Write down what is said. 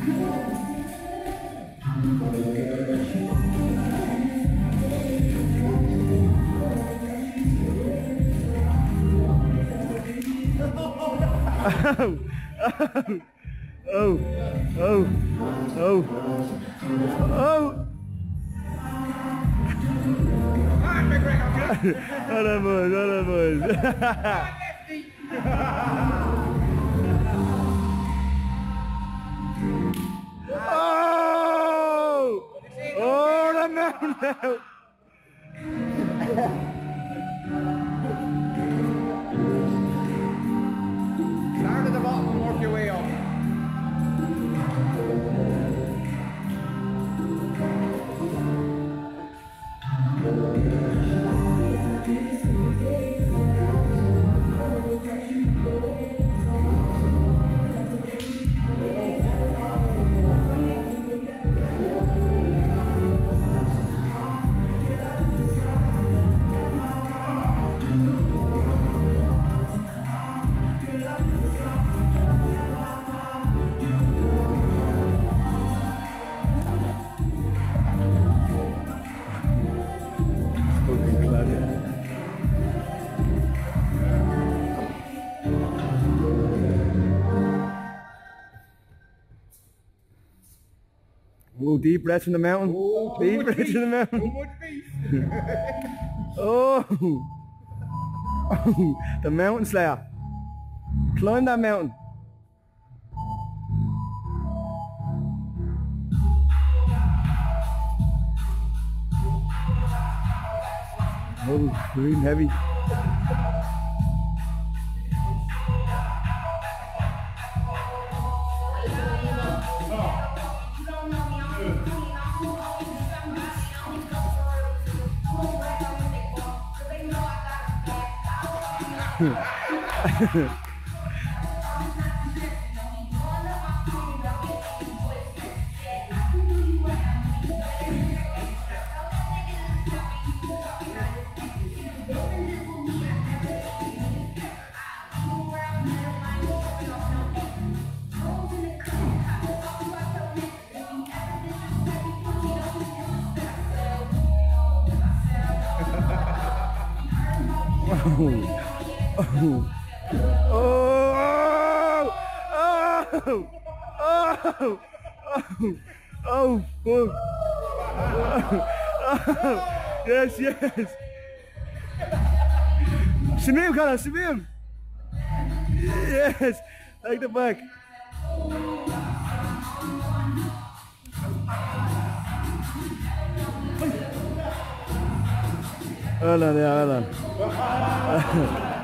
Oh, oh, oh, oh. Olha, boys, olha, boys. Oh! Oh, the mountain now. Start at the bottom and work your way up. Oh, deep breaths in the mountain. Oh, deep breaths in the mountain. Too much beef. Oh. Oh, the mountain slayer. Climb that mountain. Oh, breathing heavy. Oh, oh, oh, oh, oh, oh, oh, yes, yes. Simim, Connor, Simim. Yes, take the back. Hold on, yeah, hold on.